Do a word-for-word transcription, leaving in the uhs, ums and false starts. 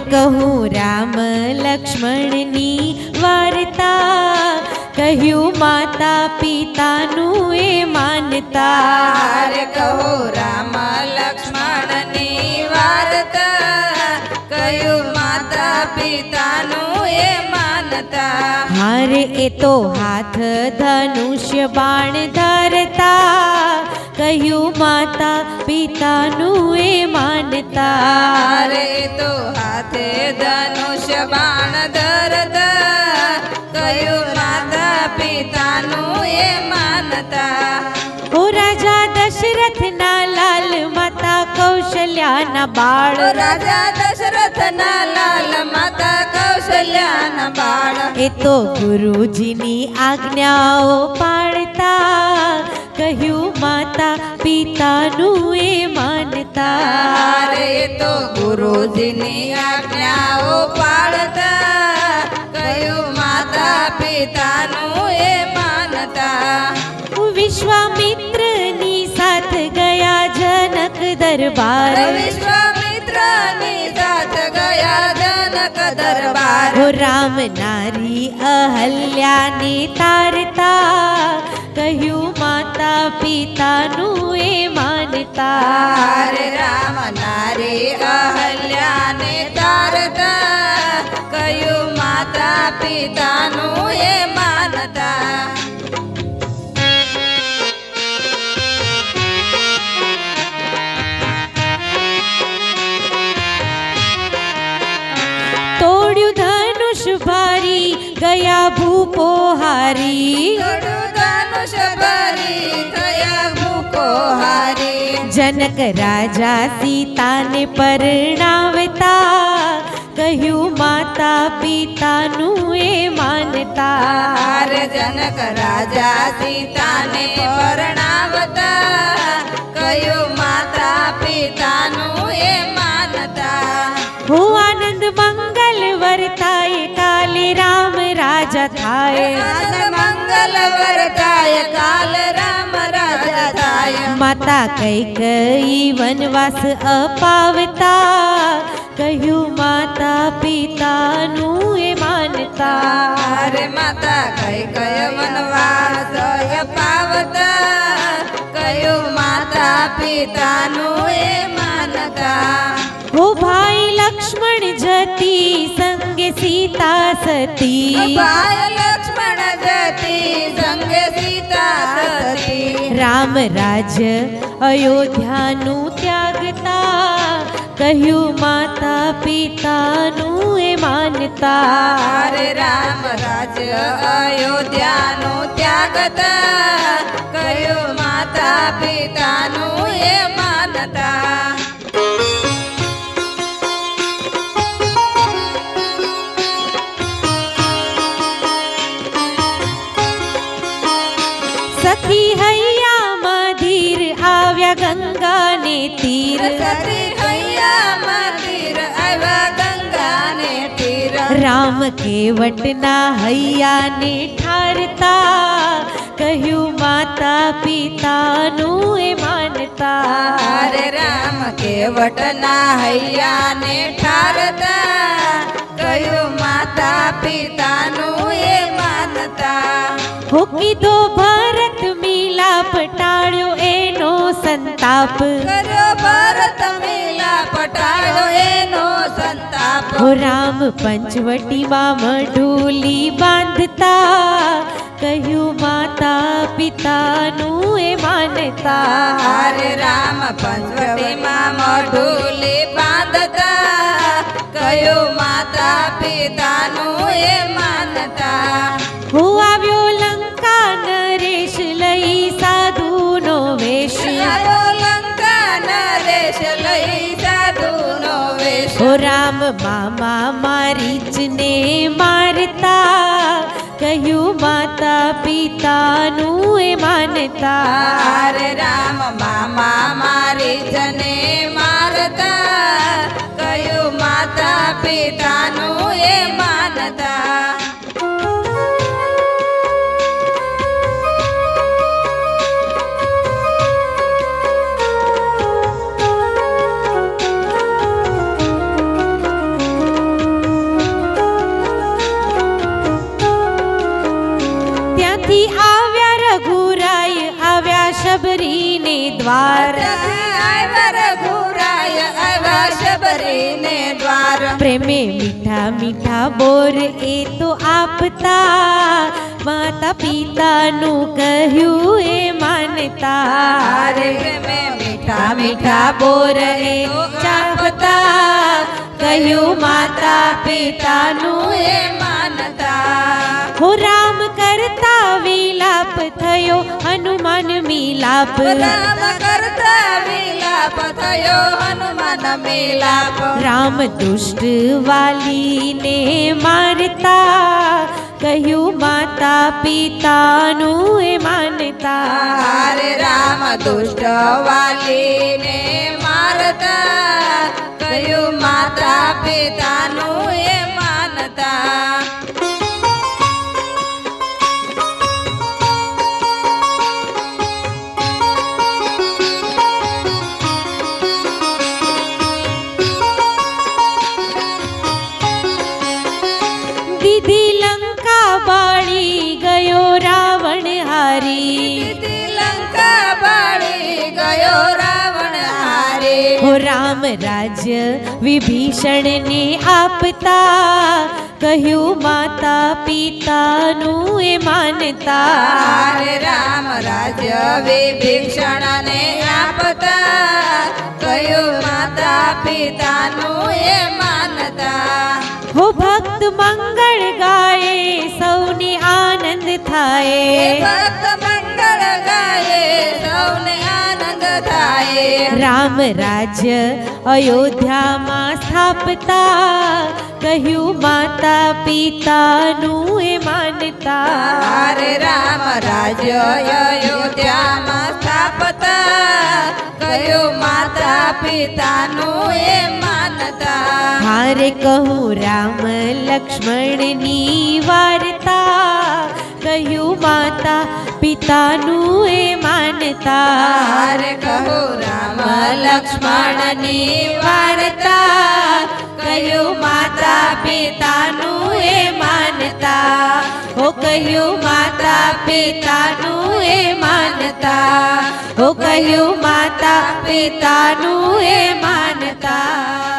कहूँ राम लक्ष्मणनी वार्ता, कहूँ माता पितानु ए मानता। हारे कहूँ राम लक्ष्मणनी वार्ता, कहूँ माता पितानु ए मानता। हारे ए तो हाथ धनुष्य बाण धरता, कहूँ माता पितानु ए मानता। हारे तो हाथे धनुष्य बाण धरता, कहूँ माता पितानु ए मानता। हो राजा दशरथ ना लाल माता कौशल्या ना बाळ, राजा दशरथ ना लाल माता कौशल्या ना बाळ। ए तो गुरुजीनी आज्ञाओ पाळता, कहूँ माता पितानु ए मानता। रे तो गुरुजीनी आज्ञाओ पाळता, कहूँ माता पितानु ए मानता। विश्वामित्र नी साथ गया जनक दरबार, विश्वामित्र नी साथ गया जनक दरबार। हो राम नारी अहल्या ने तारता, कहूँ माता पितानु ए मानता। रे राम नारी अहल्या ने तारता, कहूँ माता पितानु ए मानता। तोड़्यू धनुष भारी गया भूपो हारी, तोड़्यू धनुष भारी गया भूपो हारी। जनक राजा सीता ने परणावता, कहूँ माता पितानु ए मानता। हारे जनक राजा सीता ने परणावता, कहूँ माता पितानु ए मानता। हो आनंद मंगल वर्ताय काले राम राजा थाय, मंगल वरदाय काल राम राजा थाय। माता कैकेयी वनवास अपावता, कहूँ माता पितानु ए मानता। हारे माता कैकेयी वनवास पावता, कहूँ माता पितानु ए मानता। हो भाई लक्ष्मण जती संगे सीता सती, भाई लक्ष्मण जती संगे सीता सती। राम राज्य अयोध्यानु त्यागता, कहूँ माता पितानु ए मानता। हारे राम राज्य अयोध्यानु त्यागता, कहूँ माता पितानु ए मानता। सखी हैया मधीर आव्या गंगा ने तीर, सती हैया मंदिर आवा गंगा ने तीर। राम केवट ना हैया ने ठारता, कहूँ माता पितानु ए मानता। हारे राम केवट ना हैया ने ठारता, कहूँ माता पितानु ए मानता। हो कीधो भरत मीला पटाड़्यो एनो संताप, करो भरत मीला पटायो एनो संताप। हो राम पंचवटी मां मढूली बांधता, कहूँ माता पितानु ए मानता। हारे राम पंचवटी मां मढूली बांधता, कहूँ माता पितानु ए मानता। हो આવ્યો લંકા નરેશ લઈ સાધુનો વેશ, આવ્યો લંકા નરેશ લઈ સાધુનો વેશ। हो राम मामा मारीचने मारता, कहूँ माता पितानु ए मानता। हारे राम मामा मारी जने मारता, कहूँ माता पितानु ए मानता। ત્યાંથી આવ્યા રઘુરાય આવ્યા શબરીને દ્વાર ત્યાંથી આવ્યા રઘુરાય આવ્યા શબરીને દ્વાર પ્રેમે મીઠા મીઠા બોર એ તો આપતા માતા પિતાનું કહ્યું એ માનતા રે પ્રેમે મીઠા મીઠા બોર એ ચાપતા કહ્યું માતા પિતાનું એ માનતા હો રામ કરતા વિલાપ થયો હનુમાન મિલાપ રામ કરતા વિલાપ થયો હનુમાન મિલાપ રામ દુષ્ટ વાલીને મારતા કહ્યું માતા પિતાનું એ માનતા હરે રામ દુષ્ટ વાલીને મારતા કહ્યું માતા પિતાનું એ માનતા દીધી લંકા બાળી ગયો રાવણ હારી લંકા બાળી ગયો રાવણ હારે હો રામ રાજ્ય વિભીષણને આપતા કહ્યું માતા પિતાનું એ માનતા હરે રામ રાજ્ય વિભીષણને આપતા કહ્યું માતા પિતાનું એ માનતા હો ભક્ત મંગળ ગાય સૌને આનંદ થાય ભક્ત મંગળ ગાયે સૌને આનંદ થાય રામ રાજ્ય અયોધ્યામાં સ્થાપતા કહ્યું માતા પિતાનું એ માનતા હરે રામ રાજ્ય અયોધ્યામાં સ્થાપતા કહ્યું માતા પિતાનું એ માનતા હારે કહું રામ લક્ષ્મણની વાર્તા કહ્યું માતા પિતાનું એ માનતા હરે કહું રામ લક્ષ્મણની વાર્તા કહ્યું માતા પિતાનું એ માનતા હો કહ્યું માતા પિતાનું એ માનતા હો કહ્યું માતા પિતાનું એ માનતા